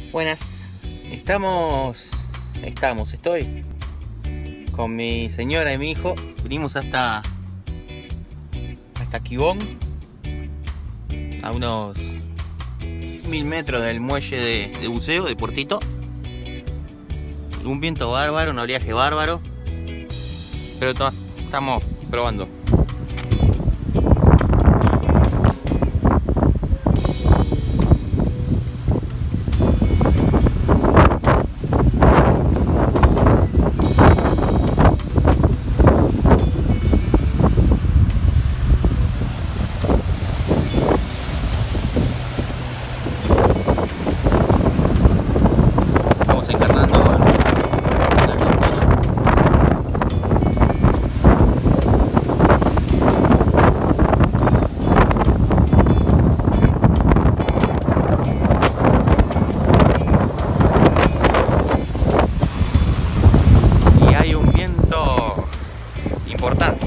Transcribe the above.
Buenas, estoy con mi señora y mi hijo. Vinimos hasta Quibón, a unos 1000 metros del muelle de buceo de Portito. Un viento bárbaro, un oleaje bárbaro, pero estamos probando. Estamos encarnando el argentino. Y hay un viento importante.